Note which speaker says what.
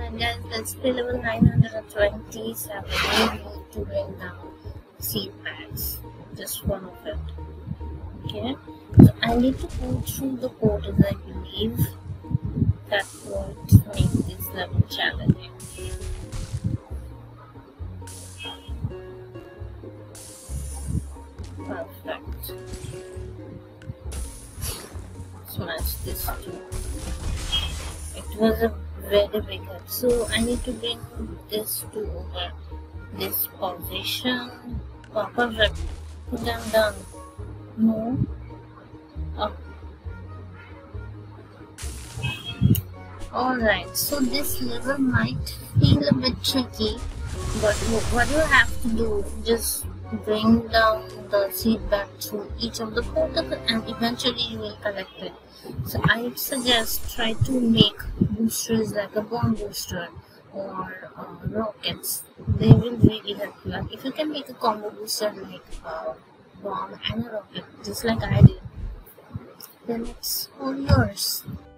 Speaker 1: guys, let's play level 927. We need to bring down seed bags. Just one of it. Okay. So I need to go through the portals, I believe. That would make this level challenging. Perfect. Smash this too. It was a very big hit. So I need to bring this to over this position. Oh, perfect. Put them down. No. Oh. Alright, so this level might feel a bit tricky, but what you have to do, just bring down the seed bag through each of the portals and eventually you will collect it. So I would suggest try to make boosters like a bomb booster or rockets. They will really help you. And if you can make a combo booster like a bomb and a rocket, just like I did, then it's all yours.